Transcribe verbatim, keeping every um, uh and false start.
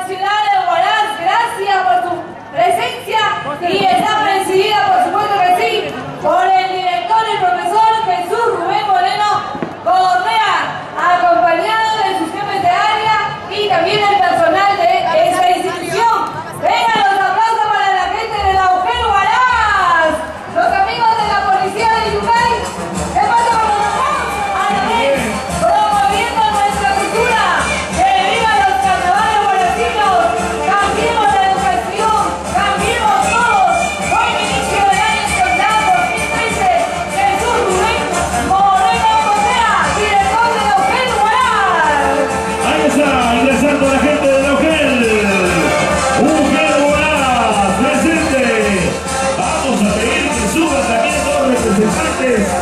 ciudad de Huaraz, gracias por tu presencia y está presidida, por supuesto que sí, por el director, el profesor Jesús Rubén Moreno Correa, acompañado de sus jefes de área y también el personal de esta institución. Vengan los aplausos para la gente de la Ujel Huaraz, los amigos de la policía de Yungay. ¿Qué pasa con nosotros? Promoviendo nuestra cultura. ¡Que viva los carnavales huarazinos! ¡Cambiemos la educación! ¡Cambiemos todos! Buen inicio del año escolar dos mil trece. Jesús Rubén Moreno Correa, director de la Ujel Huaraz. Ahí está, ingresando la gente de la Ujel. Ujel Huaraz, presente. Vamos a pedir que suban también todos los representantes